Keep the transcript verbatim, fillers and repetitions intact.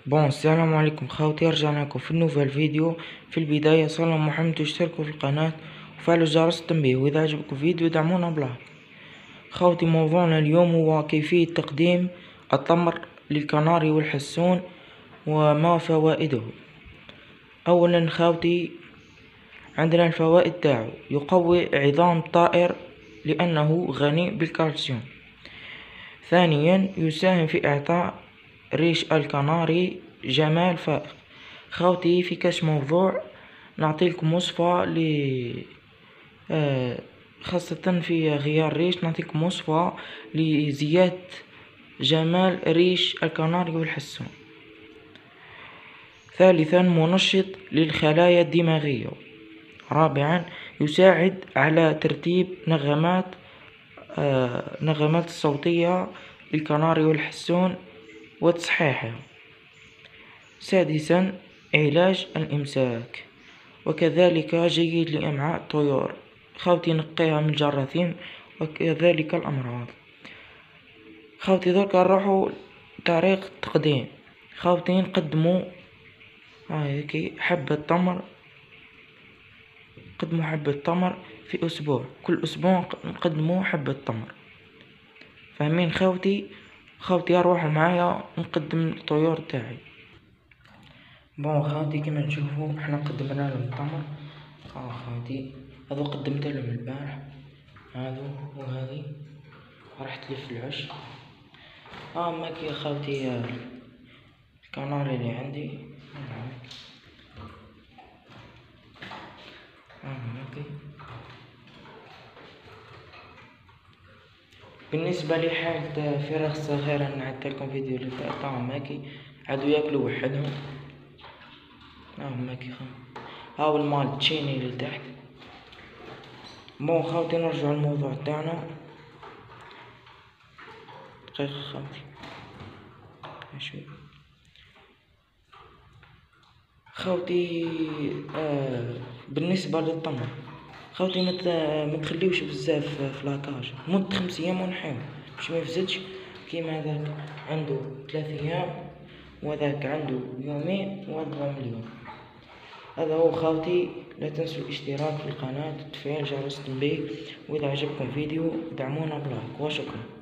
بون السلام عليكم خوتي، رجعنا لكم في النوفال فيديو. في البداية صلوا محمد واشتركوا في القناة وفعلوا جرس التنبيه، واذا عجبكم الفيديو دعمونا بلايك. خوتي موضوعنا اليوم هو كيفية تقديم التمر للكناري والحسون وما فوائده. اولا خوتي، عندنا الفوائد تاعو: يقوي عظام الطائر لانه غني بالكالسيوم. ثانيا، يساهم في اعطاء ريش الكناري جمال فائق. خوتي في كاش موضوع نعطيلكم وصفة ل آه خاصة في غيار ريش، نعطيكم وصفة لزيادة جمال ريش الكناري والحسون. ثالثا، منشط للخلايا الدماغية. رابعا، يساعد على ترتيب نغمات آه نغمات الصوتية للكناري والحسون وتصحيحها. سادسا، علاج الإمساك، وكذلك جيد لأمعاء الطيور. خوتي نقيها من الجراثيم وكذلك الأمراض. خوتي درك نروحو طريقة التقديم. خوتي نقدمو هاكي حبة تمر، نقدمو حبة تمر في أسبوع، كل أسبوع نقدمو حبة تمر. فاهمين خوتي؟ خوتي روحوا معايا نقدم الطيور تاعي. بون خوتي كيما تشوفوا احنا قدمنا لهم التمر. ها خوتي هذو قدمت لهم البارح، هذو وهذه راح تلف العش. ها ماكي يا خوتي الكناري اللي عندي، ها ماكي. بالنسبة لحالة فراخ صغيرة نعدلكم فيديو اللي تاع ماكي عادو ياكلوا وحدهم. ها ماكي خا هاو المال تشيني اللي تحت. بون خوتي نرجعو للموضوع تاعنا. دقيقة خوتي شوف خوتي آه بالنسبة للتمر خوتي مت متخليوش بزاف في لاكاج مدة خمس ايام ونحيو باش ما يفسدش، كيما هذاك عنده ثلاث ايام وهذاك عنده يومين وهذا اليوم. هذا هو خوتي. لا تنسوا الاشتراك في القناة وتفعيل جرس التنبيه، واذا عجبكم فيديو دعمونا بلايك وشكرا.